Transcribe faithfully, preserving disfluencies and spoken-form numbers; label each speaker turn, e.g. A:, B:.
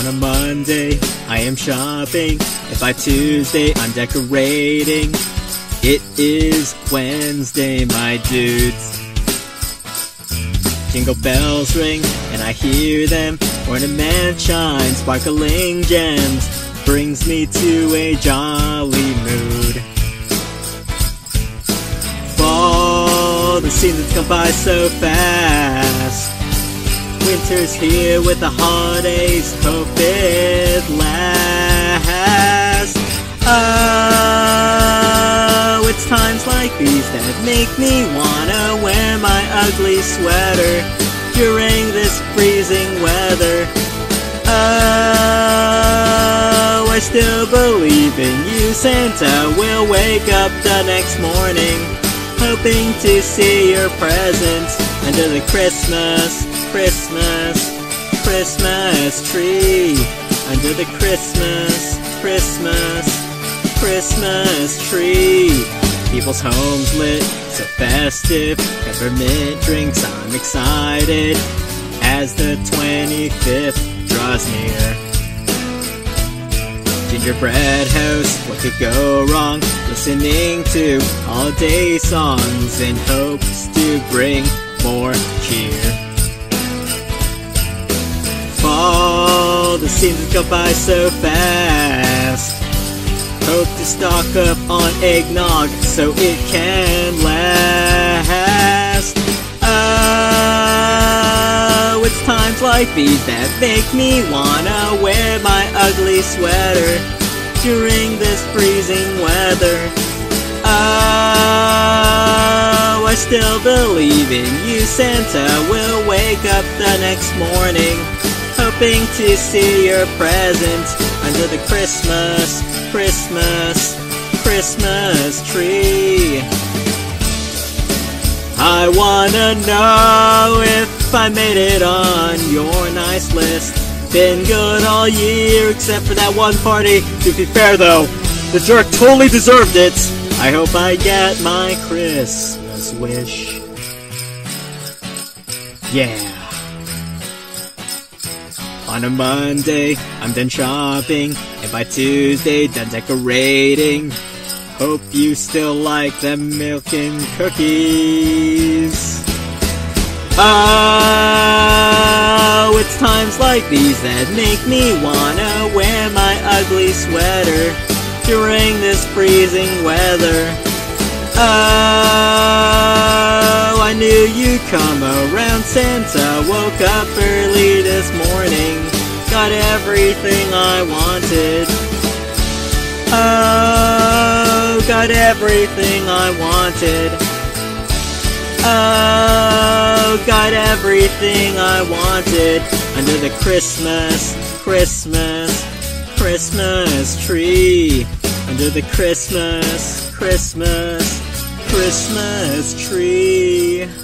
A: On a Monday, I am shopping, and by Tuesday, I'm decorating. It is Wednesday, my dudes. Jingle bells ring, and I hear them. Ornament shine, sparkling gems, brings me to a jolly mood. Fall, the seasons come by so fast. Winter's here with the holidays, hope it lasts. Oh, it's times like these that make me wanna wear my ugly sweater during this freezing weather. Oh, I still believe in you, Santa will wake up the next morning, hoping to see your presents under the Christmas, Christmas, Christmas tree. Under the Christmas, Christmas, Christmas tree. People's homes lit, so festive, peppermint drinks, I'm excited as the twenty-fifth draws near. Gingerbread house, what could go wrong? Listening to holiday songs in hopes to bring more cheer. Fall, the seasons go by so fast. Hope to stock up on eggnog so it can last. Oh, it's times like these that make me wanna wear my ugly sweater during this freezing weather. Oh, I still believe in you, Santa will wake up the next morning, hoping to see your present under the Christmas, Christmas, Christmas tree. I wanna know if I made it on your nice list. Been good all year except for that one party. To be fair though, the jerk totally deserved it. I hope I get my Christmas wish. Yeah. On a Monday, I'm done shopping, and by Tuesday, done decorating. Hope you still like them milk and cookies. Oh, it's times like these that make me wanna wear my ugly sweater during this freezing weather. Oh, I knew you'd come around, Santa woke up early this morning, got everything I wanted. Oh, got everything I wanted. Oh, got everything I wanted under the Christmas, Christmas, Christmas tree. Under the Christmas, Christmas, Christmas tree.